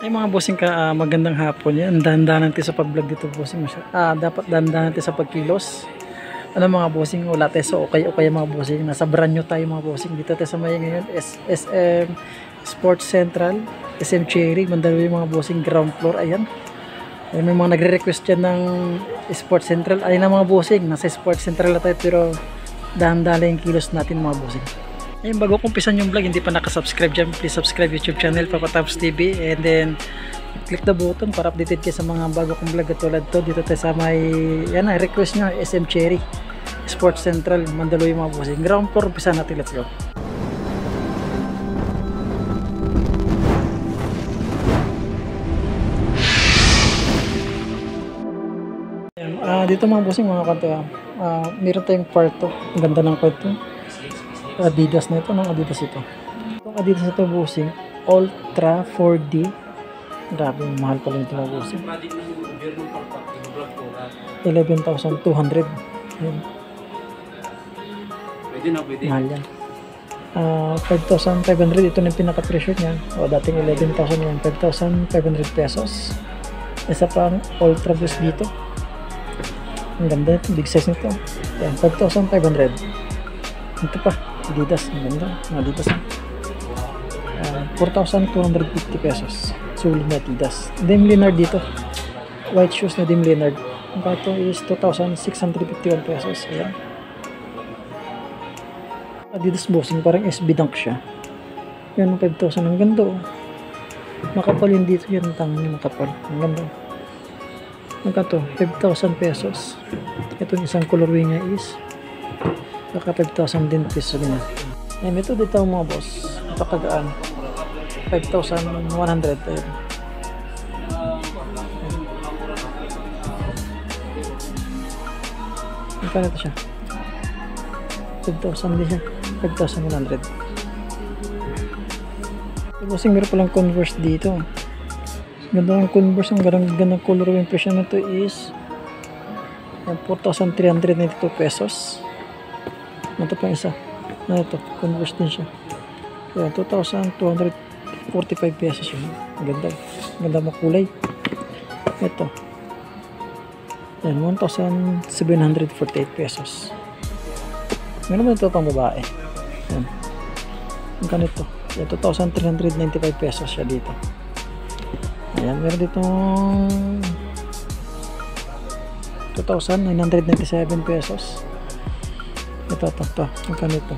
Ay mga bossing ka, magandang hapon yan. Dahan-dahan natin sa pag-vlog dito bossing. Dapat dahan-dahan natin sa pagkilos. Ano mga bossing, wala tayo sa okay mga bossing. Nasa brand new tayo mga bossing. Dito tayo sa may ngayon, SM Sports Central, SM Cherry, Mandaluyong yung mga bossing, ground floor. Ayan. Ay, may mga nagre-request dyan ng Sports Central. Ayun na mga bossing, nasa Sports Central na tayo pero dahan-dahan yung kilos natin mga bossing. Ayun, bago kumpisan yung vlog, hindi pa nakasubscribe dyan, please subscribe YouTube channel Papa Tabs TV, and then click the button para updated kayo sa mga bago kong vlog katulad to. Dito tayo sa may, yan na, request nyo, SM Cherry Sports Central, Mandaluyong mga bossing. Ground floor, umpisa natin, let's go. Dito mga bossing, mga kanto, meron tayong kwarto, ang ganda ng kwarto. Adidas na ito, ng Adidas ito. Itong Adidas ito bossing, Ultra 4D. Grabe, mahal pala ito mga bossing. 11,200. Mahal yan. 5,500, ito na yung pinaka-pressure niya. O dating 11,000 yan, 5,500 pesos. Isa pang Ultra Boost dito. Ang ganda ito, big size nito. Yan, 5,500. Ito pa, Adidas, ang ganda, Adidas. 4,250 pesos. Sulit na Adidas. Dame Leonard dito. White shoes na Dame Leonard. Ang kato is 2,651 pesos. Ayan. Adidas bossing, parang SB Dunk siya. Yan, 5,000. Ang ganda oh. Makapal yun dito. Yan, ang tangan niya makapal. Ang ganda. Ang kato, 5,000 pesos. Itong isang colorway niya is baka 5,000 din pesos din. Ito dito mga boss. Napakagaan. 5,100. Ayun. Magkano ito siya? 5,000 din siya. 5,100. Tapos meron palang Converse dito. Ganda ng Converse. Ang ganda ng color yung presyo na ito is 4,392 pesos. Ito pa isa. Ito, Converse din siya. Kaya 2,245 pesos yun. Ang ganda. Ang ganda makulay. Ito. Yan, 1,748 pesos. Meron ba ito pang babae? Yan. Ang ganito. Yan, 2,395 pesos siya dito. Ayan, meron dito 2,997 pesos. Ito. Magkano ito?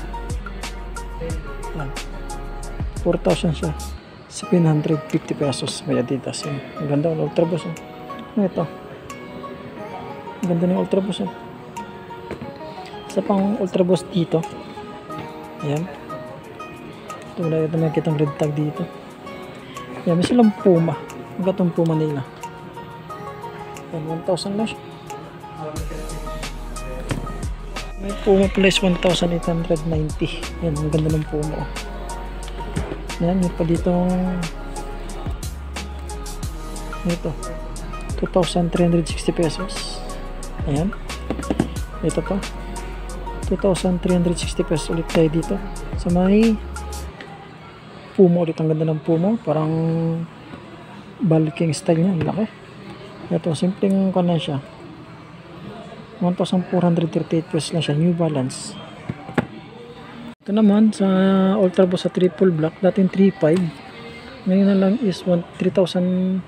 4,000 siya. 750 pesos. May Adidas yun. Ang ganda ng Ultra Boost. Ano ito? Ang ganda ng Ultra Boost. Isa pang Ultra Boost dito. Ayan. Ito wala ito nakikita ng red tag dito. Ayan, may silang Puma. Ang gatong Puma nila. Ayan, 1,000 lang siya. May Puma plus 1,890. Yan, ang ganda ng Puma. Yan, may pa dito ito 2,360 pesos. Ayan. Ito pa 2,360 pesos ulit tayo dito. So may Puma ulit. Ang ganda ng Puma. Parang bulking style niya. Ang laki. Ito, simpleng kanan siya. 1,438 pesos lang siya, New Balance. Ito naman sa Ultra Boost sa triple black, dating 3,500, ngayon na lang is 3,150.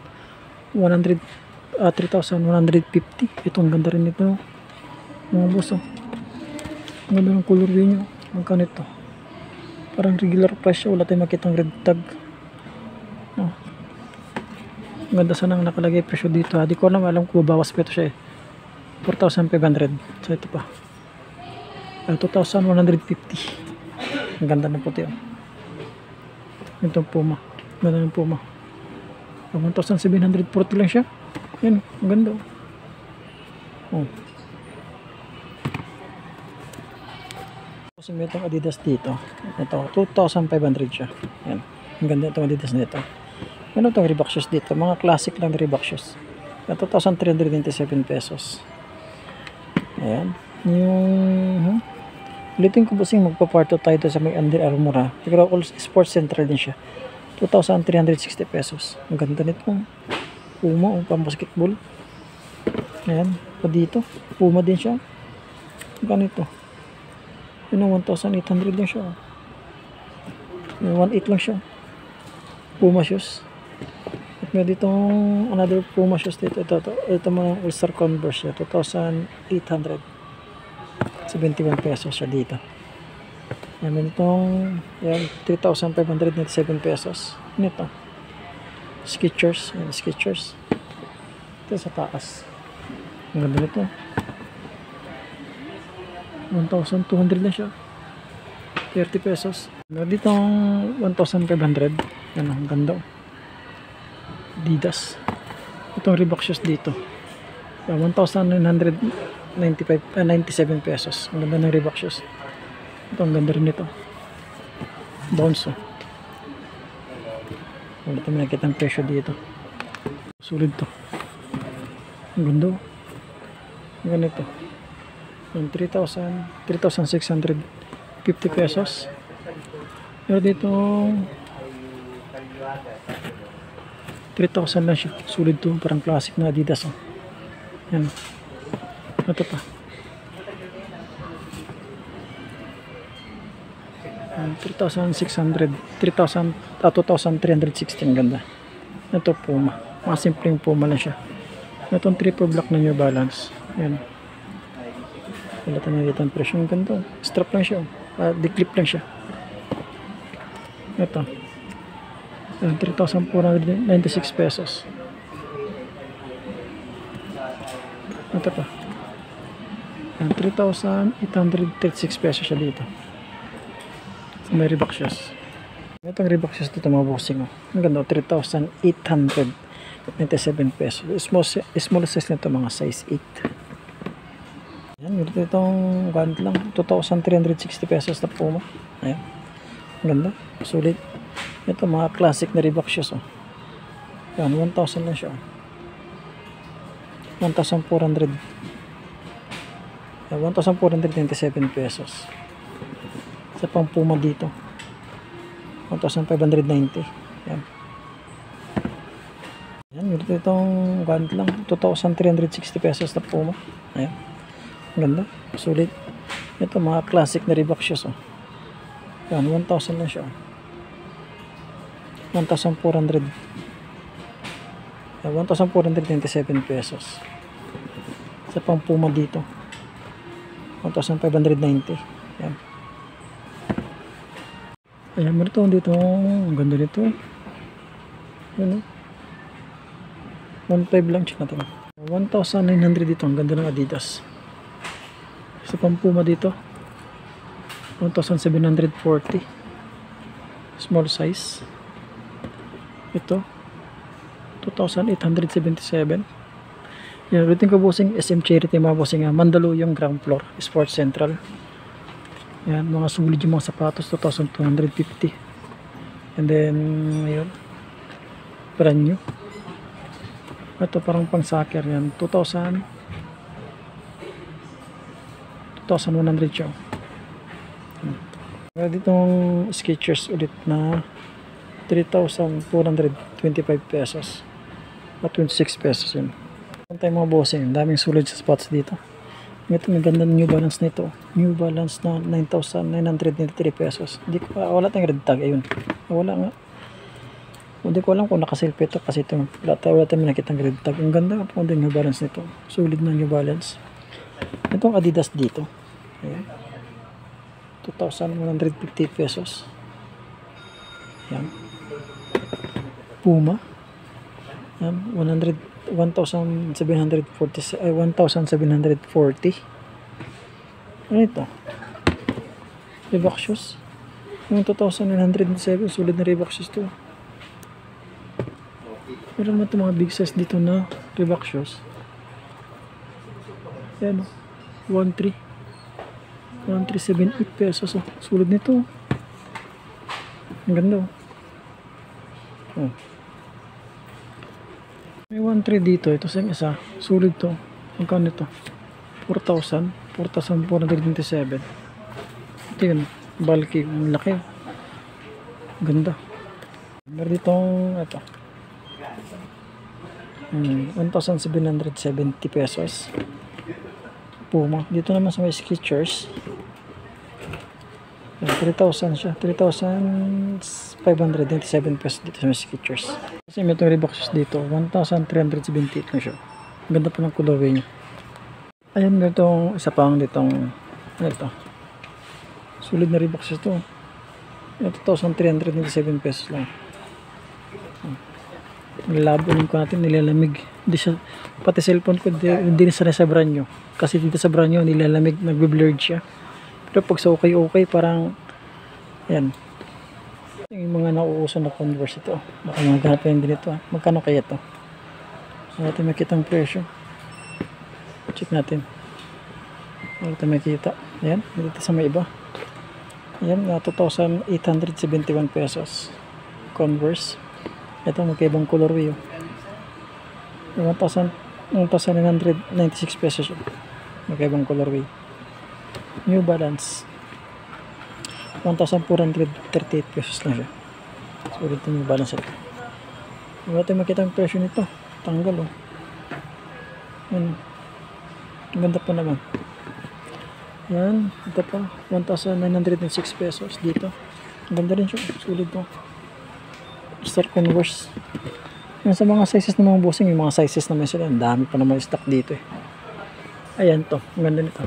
Ito ang ganda rin ito mga boss. Ang ganda ng colorway nyo. Magkano ito? Parang regular price siya, wala tayong makitang red tag. Ang ganda sana ang nakalagay presyo dito. Di ko alam kung bawas pa ito siya 4,500. So ito pa 2,150. Ang ganda ng puti oh. Itong Puma. Ganda ng Puma. 1,740 lang siya. Yan, ang ganda oh. Kasi may itong Adidas dito. Ito, 2,500 siya. Yan, ang ganda itong Adidas nito. Ano itong Reebok shoes dito? Mga classic lang Reebok shoes. 2,397 pesos. Ayan. Yung ulitin ko bossing, magpa-parto tayo sa may Under Armour. Pero all Sports Central din siya. 2,360 pesos. Ang ganda nito. Puma o pang basketball. Ayan, pa dito. Puma din siya. Ganito. Yun ang 1,800 lang siya. 1,800 lang siya. Puma shoes. At may dito another Puma shoes dito. Ito mga All-Star Converse siya. 2,871 pesos siya dito. Yan, itong 3,597 pesos. Nito. Skechers. Yan, Skechers. Ito sa taas. Ang ganda nito. 1,200 na siya. 30 pesos. Dito ang 1,500. Yan, ang ganda. Adidas. Itong Reebok shoes dito. 1,997 pesos. Ang ganda ng Reebok shoes. Ito, ang ganda rin nito. Bounce. Wala tayo nakikita ang presyo dito. Sulit to. Ang ganda. Ang ganito. 3,650 pesos. Pero dito 3,000 lang siya. Sulit to. Parang classic na Adidas. Oh. Yan. Ito pa. 3,600. 2,360. Ang ganda. Ito Puma. Mga simpleng Puma lang siya. Itong triple black na New Balance. Yan. Wala tayo nakikita ang presyo. Ang ganda. Strap lang siya. Declip lang siya. Ito. 3,496 pesos. Ito pa. 3,836 pesos siya dito. So, may Reebok shoes. Itong Reebok shoes dito mga bossing. Ang ganda. 3,897 pesos. Small size nito mga size 8. Ayan. Itong ganda lang. 2,360 pesos na Puma. Ayan. Ang ganda. Sulit. Ito mga classic na Reebok shoes. Oh. Yan, 1,000 lang siya. 1,400. 1,497 pesos. Sa pang Puma dito. 1,590. Yan. Yan, itong ganda lang. 2,360 pesos na Puma. Ayan. Ganda. Sulit. Ito mga classic na Reebok shoes. Oh. Yan, 1,000 lang siya. 1,400. 1,497 pesos. Sa pang Puma dito. 1,590. Yan. Ayan, meron dito. Ang ganda nito. Yan, 1,500 lang siya natin. 1,900 dito. Ang ganda ng Adidas. Sa pang Puma dito. 1,740. Small size. Ito 2,877. Yan, ulitin ko bossing, SM Charity mga bossing. Mandaluyong ground floor, Sports Central. Yan, mga sulit yung mga sapatos. 2,250. And then ayun, brand new. Ito parang pang soccer. Yan, 2,100 siya. Ditong Skechers ulit na 3,425 pesos at 26 pesos yun. Tayo mga bossing, daming sulit sa spots dito. Ito, may ganda New Balance nito. New Balance na 9,993 pesos. Hindi ko, wala tayong red tag. Ayun, wala nga. Hindi ko alam kung nakaselfie ito kasi ito, wala tayong nakitang red tag. Ang ganda po din New Balance nito. Sulit na New Balance. Itong Adidas dito. Ayan. 2,150 pesos. Yan. Puma. Yan. 1,740. Ano ito? Reebok shoes. Yung 2,907. Sulit na Reebok shoes to. Meron naman ito mga big size dito na Reebok shoes. Yan. 1,378 pesos. Oh. Sulit nito. Ang ganda. Oh. May 1,300 dito. Ito sa isa. Sulit to. Magkano ito? 4,000. 4,427. Ito yun. Bulky. Ang laki. Ganda. Meron ditong ito. 1,770 pesos. Puma. Dito naman sa may Skechers. 3,000 siya. 3,597 pesos dito sa may Skechers. Kasi may itong Reebok shoes dito. 1,378 lang siya. Ganda pa ng colorway niya. Ayan, itong isa pang ditong ito. Sulit na Reebok shoes ito. 2,397 pesos lang. Nilabunin ko natin, nilalamig. Hindi siya, pati cellphone ko hindi na sa brand nyo. Kasi dito sa brand nyo, nilalamig, nagbe-blurred siya. Pero pag sa okay, parang yan. Yung mga nauuso na Converse ito. Baka maghanapin din ito. Magkano kaya ito? Natin makita ang presyo. Check natin. Natin makita. Ayan, dito sa may iba. Ayan, 2,871 pesos. Converse. Ito, magkaibang colorway. 1,996 pesos. Magkaibang colorway. New Balance. 1,438 pesos na siya. So, dito New Balance ito. Natin makita ang presyo nito. Tanggal, oh. Yan. Ang ganda pa naman. Yan. Ito pa. 1,906 pesos dito. Ang ganda rin siya. Sulit po. Star Converse. Yan sa mga sizes ng mga bossing. Yung mga sizes naman sila. Ang dami pa naman stock dito eh. Ayan to. Ang ganda nito.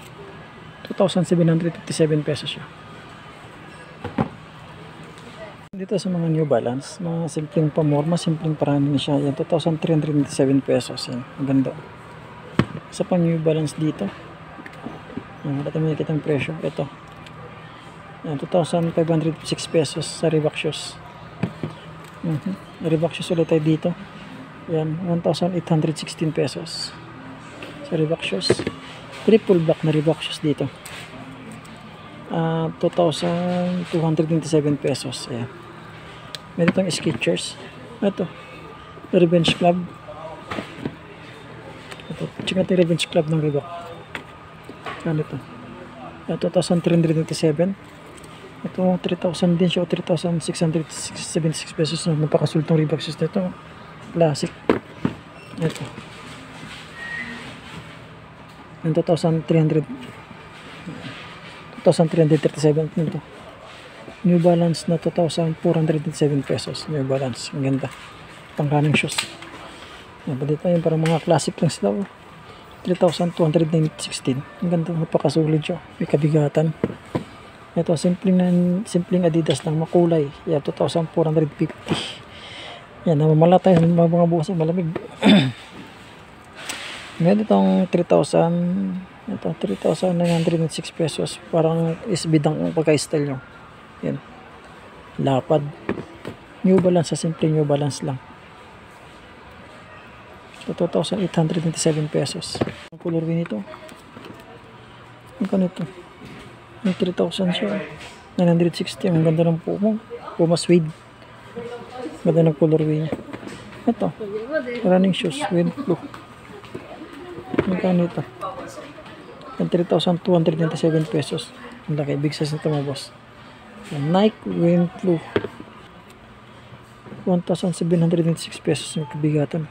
2,757 pesos siya. Dito sa mga New Balance. Mga simpleng pamorma. Simpleng parami na siya. Yan. 2,397 pesos. Yan. Ang ganda. Isa pa New Balance dito. Yan. Dito may nakita ang presyo. Ito. Yan. 2,506 pesos sa Reebok shoes. Reebok shoes ulit tayo dito. Yan, 1,816 pesos sa Reebok shoes. Triple black na Reebok shoes dito. 2,227 pesos. Ayan. May ditong Skechers. Ito, Revenge Club. Ito, check natin Revenge Club ng Reebok. Ano ito? 2,327. Ito 3,000 din siya o 3,676 pesos. Napakasultong Reebok shoes nito. Classic. Ito. Yung 2,337 nito. New Balance na 2,407 pesos. New Balance. Ang ganda. Pangkanang shoes. Yan pa dito. Yung parang mga classic lang sila. 3,216. Ang ganda. Napakasulit siya. May kabigatan. Ito, simpleng Adidas lang, makulay. Yan, 2,450. Yan, namamala tayo ng mga bukas, malamig. Ngayon itong 3,000, ito, 3,906 pesos. Parang isbidang ang pagka-style nyo. Yan. Lapad. New Balance, sa simpleng New Balance lang. Ito, 2,827 pesos. Ang colorway nito. Ang kanito. Yung 3,000 siya. 960. Ang ganda ng Puma suede. Ganda ng colorway niya. Ito. Running shoes with blue. Magkano ito? 3,297 pesos. Ang laki. Big size nito mga boss. Nike Wind Blue. 1,796 pesos. May kabigatan.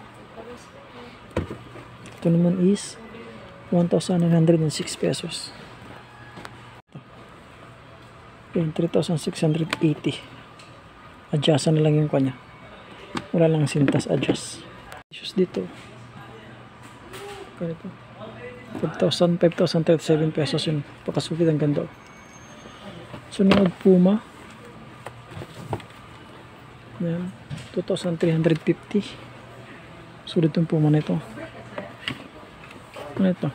Ito naman is 1,906 pesos. Yung 3,680. Adjustan na lang yung kanya. Wala lang sintas adjust. Issues dito. Ganito. 5,037 pesos yun. Pakasulit ang ganda. Sunod Puma. Yan. 2,350. Sulit yung Puma na ito. Ano ito?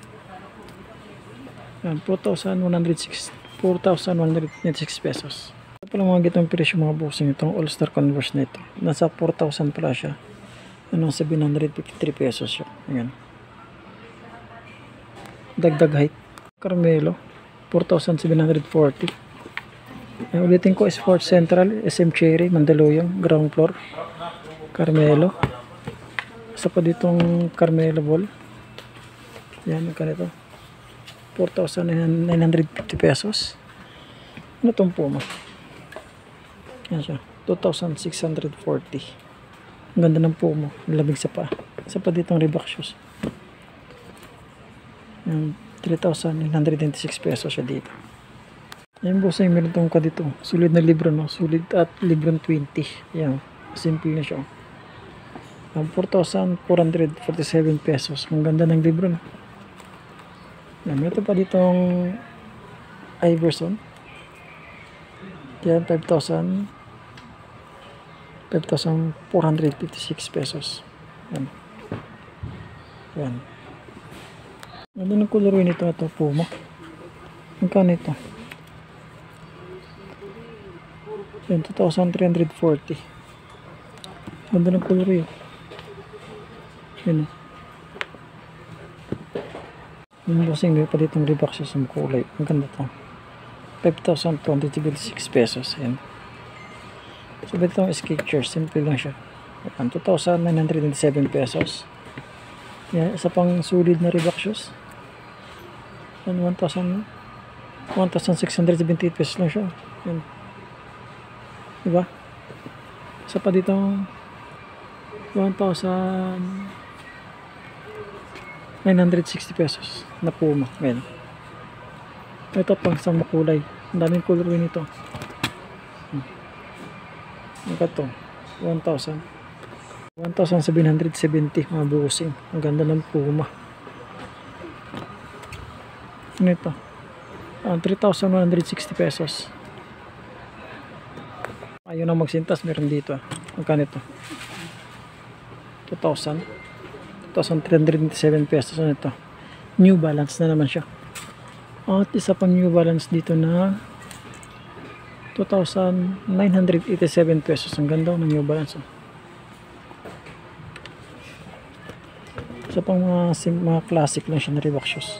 Yan. 4,196 pesos. Ito pala mga gitong presyo mga bossing itong All-Star Converse na ito. Nasa 4,000 pala siya. Ano, 753 pesos siya. Ayan. Dagdag height. Carmelo. 4,740. Ayan, ulitin ko, Sports Central, SM Cherry, Mandaluyong, ground floor. Carmelo. Isa pa ditong Carmelo ball. Ayan, ganito. 4,950 pesos. Ano itong Puma? Yan siya. 2,640. Ang ganda ng Puma, lamig sa paa. Isa pa dito ang Reebok shoes. 3,996 pesos siya dito. Ayan bossing, meron tong ka dito. Sulit na libro, no? Sulit at librong 20. Ayan, simple na siya. 4,447 pesos. Ang ganda ng libro, no? Ayan, meron pa ditong Iverson. Ayan, 5,456 pesos. Ayan. Ayan. Ano ng color nito? Ito, Puma. Magkano ito? Ayan, 2,340. Ganda ng color yun. Ayan. Yung bossing, may pa ditong Reebok sa kulay. Ang ganda ito. 5,256 pesos. Ayan. So, ito ang Skechers. Simple lang siya. Ayan, 2,907 pesos. Ayan, isa pang solid na Reebok shoes. Ayan, 1,678 pesos lang siya. Ayan. Diba? Isa pa dito 1,960 pesos na Puma. Ayan. Ito pang isang makulay. Ang daming color rin ito. Ito 1,770 mga busing. Ang ganda ng Puma. Ano ito? 3,160 pesos. Ayaw na magsintas, meron dito. Magkano ito? 2,327 pesos. Ano ito? New Balance na naman siya. At isa pang New Balance dito na 2,987 pesos. Ang ganda ng New Balance. Isa pang mga classic lang siya na Reebok shoes.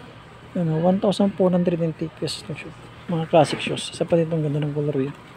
1,480 pesos lang siya. Mga classic shoes. Isa pa dito ang ganda ng color yun.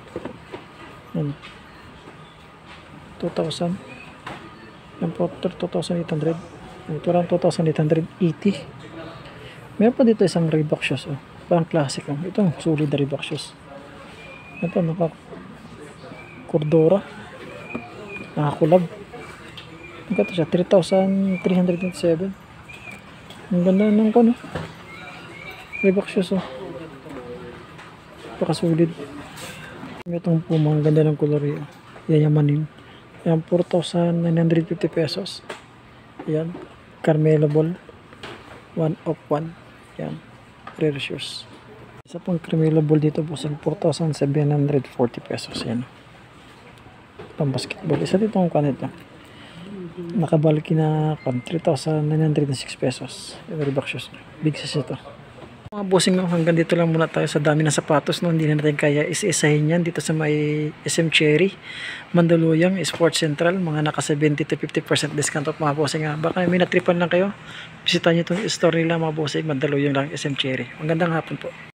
2,000. Yan po, 2,800. Ito lang 2,880. Meron pa dito isang Reebok shoes. Parang classic lang. Ito, solid na Reebok shoes. Ito, Cordura. Nakakulab. Ito siya, 3,327. Ang ganda ng kono. Reebok shoes. Paka-solid. Itong Puma, ang ganda ng color yun. Yayamanin. Ayan, 4,950 pesos. Ayan, Carmelo Ball. 1 of 1. Ayan, rare shoes. Isa pang Carmelo Ball dito po sa 4,740 pesos. Ayan. Pang basketball. Isa dito ang kanito. Nakabalki na 3,906 pesos. Ayan, Reebok shoes. Big size ito. Mga bossing, hanggang dito lang muna tayo sa dami ng sapatos, no? Hindi na natin kaya isa-isahin yan dito sa may SM Cherry Mandaluyong Sports Central. Mga naka 70 to 50% discount of mga bossing. Baka may natripan lang kayo, bisita nyo itong store nila mga bossing. Mandaluyong lang SM Cherry. Magandang hapon po.